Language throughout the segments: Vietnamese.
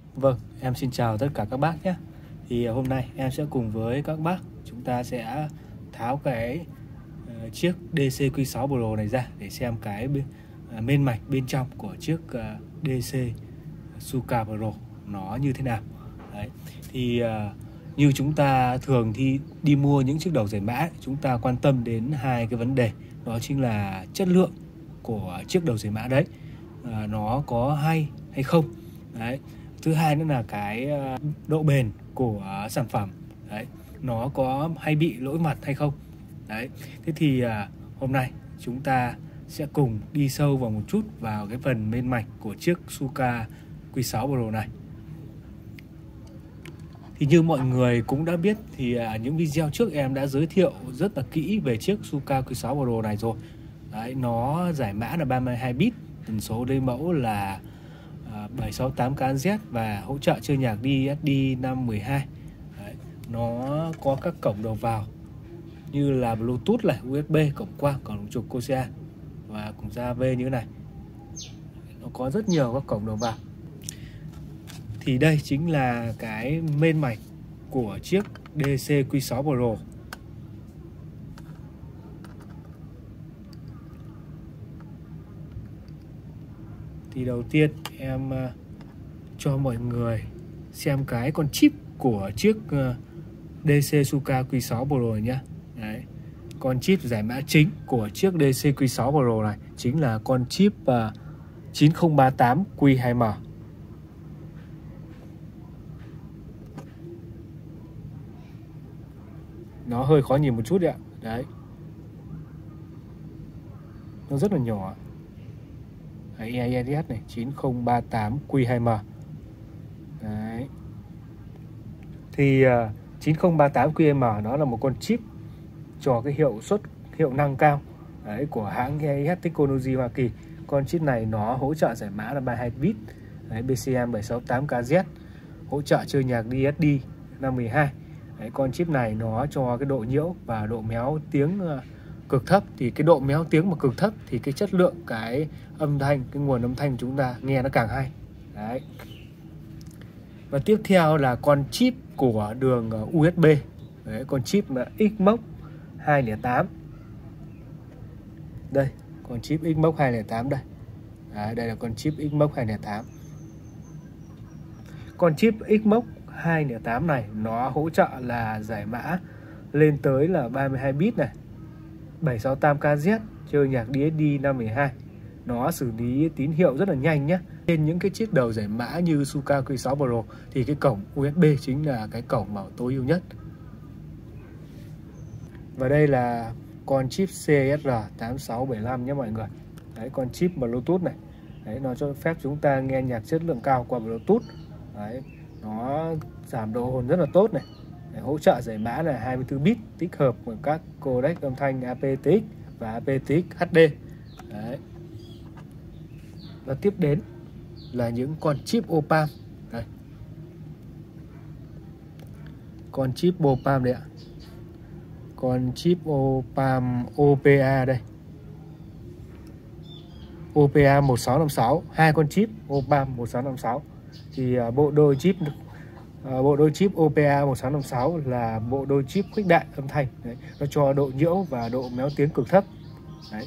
Vâng, em xin chào tất cả các bác nhé. Thì hôm nay em sẽ cùng với các bác chúng ta sẽ tháo cái chiếc DC-Q6 Pro này ra để xem cái main mạch bên trong của chiếc DC Suka Pro nó như thế nào. Đấy. Thì như chúng ta thường thì đi mua những chiếc đầu giải mã, chúng ta quan tâm đến hai cái vấn đề, đó chính là chất lượng của chiếc đầu giải mã đấy, nó có hay hay không. Đấy. Thứ hai nữa là cái độ bền của sản phẩm đấy, nó có hay bị lỗi mặt hay không. Đấy. Thế thì hôm nay chúng ta sẽ cùng đi sâu vào một chút vào cái phần main mạch của chiếc Suka Q6 Pro này. Thì như mọi người cũng đã biết thì những video trước em đã giới thiệu rất là kỹ về chiếc Suka Q6 Pro này rồi. Đấy, nó giải mã là 32 bit, tần số đôi mẫu là 768KHz và hỗ trợ chơi nhạc DSD 512. Đấy, nó có các cổng đầu vào như là Bluetooth này, USB, cổng quang, cổng trục Corsair và cổng ra V như thế này. Nó có rất nhiều các cổng đầu vào. Thì đây chính là cái main mạch của chiếc DC-Q6 Pro. Thì đầu tiên em cho mọi người xem cái con chip của chiếc DC Suka Q6 Pro nhé. Đấy. Con chip giải mã chính của chiếc DC Q6 Pro này chính là con chip 9038Q2M. Nó hơi khó nhìn một chút đấy ạ. Đấy. Nó rất là nhỏ. EIS này, 9038Q2M. Đấy. Thì 9038QM nó là một con chip cho cái hiệu năng cao đấy, của hãng EIS Technology Hoa Kỳ. Con chip này nó hỗ trợ giải mã là 32 bit, đấy, BCM 768KZ, hỗ trợ chơi nhạc DSD 512. Đấy, con chip này nó cho cái độ nhiễu và độ méo tiếng cực thấp. Thì cái độ méo tiếng mà cực thấp thì cái chất lượng cái âm thanh, cái nguồn âm thanh chúng ta nghe nó càng hay. Đấy. Và tiếp theo là con chip của đường USB. Đấy, con chip là Xmox 208. Đây, con chip Xmox 208 đây. Đấy, đây là con chip Xmox 208. Con chip Xmox 208 này nó hỗ trợ là giải mã lên tới là 32 bit này, 768KZ, chơi nhạc DSD 512. Nó xử lý tín hiệu rất là nhanh nhé. Trên những cái chiếc đầu giải mã như Suka Q6 Pro thì cái cổng USB chính là cái cổng mà tối ưu nhất. Và đây là con chip CSR8675 nhé mọi người. Đấy, con chip Bluetooth này. Đấy, nó cho phép chúng ta nghe nhạc chất lượng cao qua Bluetooth. Đấy, nó giảm độ hồn rất là tốt này. Đấy, hỗ trợ giải mã là 24 bit, tích hợp với các codec âm thanh aptX và aptX HD. Đấy. Và tiếp đến là những con chip OPAM. Đây. Con chip OPAM đây ạ. Con chip OPAM OPA đây. OPA 1656, hai con chip OPAM 1656. Thì bộ đôi chip OPA 1656 là bộ đôi chip khuếch đại âm thanh. Đấy, nó cho độ nhiễu và độ méo tiếng cực thấp. Đấy.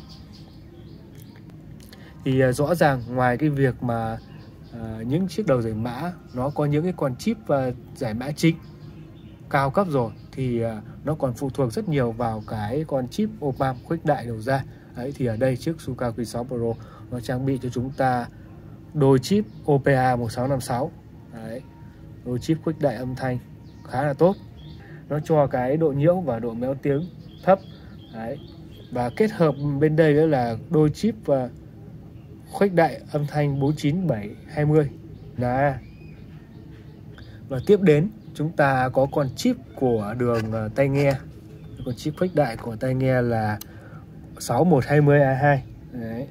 Thì rõ ràng ngoài cái việc mà những chiếc đầu giải mã nó có những cái con chip giải mã chính cao cấp rồi, thì nó còn phụ thuộc rất nhiều vào cái con chip OPAM khuếch đại đầu ra. Đấy, thì ở đây chiếc Suka Q6 Pro nó trang bị cho chúng ta đôi chip OPA 1656. Đấy, đôi chip khuếch đại âm thanh khá là tốt, nó cho cái độ nhiễu và độ méo tiếng thấp. Đấy. Và kết hợp bên đây nữa là đôi chip khuếch đại âm thanh 49720 là. Và tiếp đến chúng ta có con chip của đường tai nghe. Con chip khuếch đại của tai nghe là 6120A2. Đấy.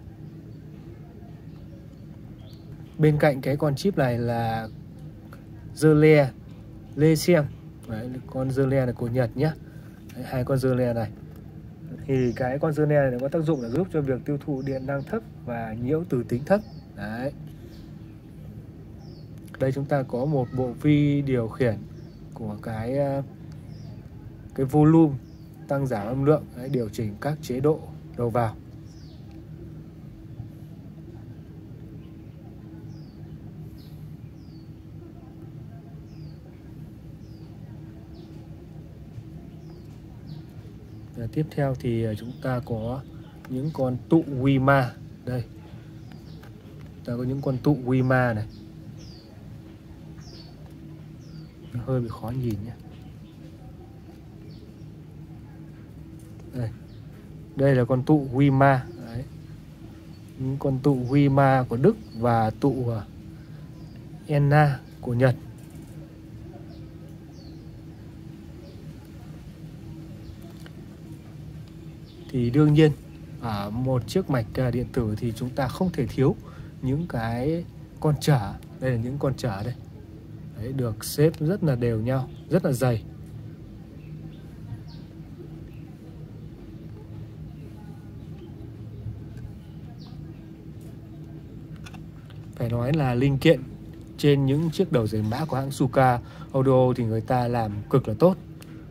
Bên cạnh cái con chip này là Zerle Lesium. Đấy, con Zerle là của Nhật nhé. Đấy, hai con Zerle này. Thì cái con Zerle này có tác dụng là giúp cho việc tiêu thụ điện năng thấp và nhiễu từ tính thấp. Đấy. Đây chúng ta có một bộ vi điều khiển của cái volume tăng giảm âm lượng, đấy, điều chỉnh các chế độ đầu vào. Và tiếp theo thì chúng ta có những con tụ Wima. Đây, ta có những con tụ Wima này, nó hơi bị khó nhìn nhé. Đây là con tụ Wima. Đấy, những con tụ Wima của Đức và tụ Enna của Nhật. Thì đương nhiên ở một chiếc mạch điện tử thì chúng ta không thể thiếu những cái con trở. Đây là những con trở đây. Đấy, được xếp rất là đều nhau, rất là dày. Phải nói là linh kiện trên những chiếc đầu giày mã của hãng Shuka Audio thì người ta làm cực là tốt.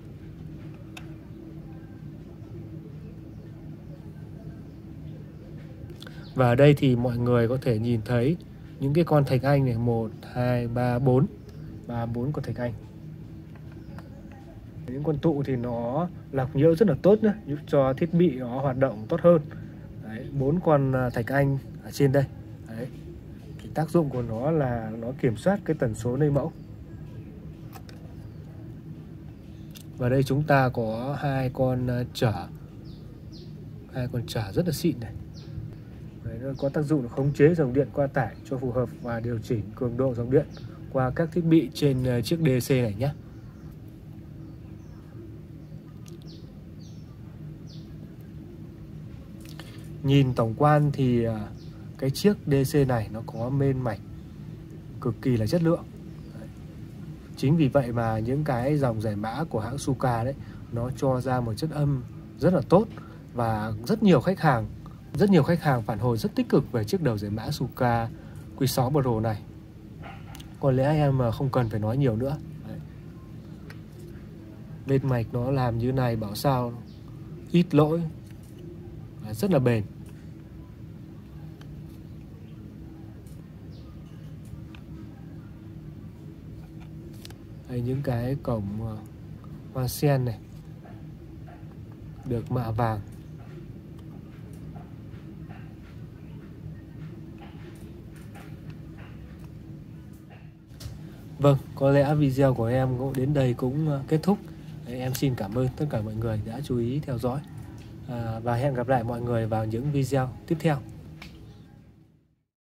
Và ở đây thì mọi người có thể nhìn thấy những cái con thạch anh này, 1, 2, 3, 4 con thạch anh. Những con tụ thì nó lọc nhiễu rất là tốt nhé, giúp cho thiết bị nó hoạt động tốt hơn. Đấy, 4 con thạch anh ở trên đây. Đấy, cái tác dụng của nó là nó kiểm soát cái tần số lấy mẫu. Và đây chúng ta có hai con trở rất là xịn này. Đấy, nó có tác dụng khống chế dòng điện qua tải cho phù hợp và điều chỉnh cường độ dòng điện qua các thiết bị trên chiếc DC này nhé. Nhìn tổng quan thì cái chiếc DC này nó có main mạch cực kỳ là chất lượng. Đấy. Chính vì vậy mà những cái dòng giải mã của hãng Shuka đấy nó cho ra một chất âm rất là tốt, và rất nhiều khách hàng phản hồi rất tích cực về chiếc đầu giải mã Shuka Q6 Pro này. Có lẽ em không cần phải nói nhiều nữa. Đấy. Bên mạch nó làm như này bảo sao ít lỗi, rất là bền. Đây, những cái cổng hoa sen này được mạ vàng. Vâng, có lẽ video của em cũng đến đây cũng kết thúc. Em xin cảm ơn tất cả mọi người đã chú ý theo dõi, và hẹn gặp lại mọi người vào những video tiếp theo.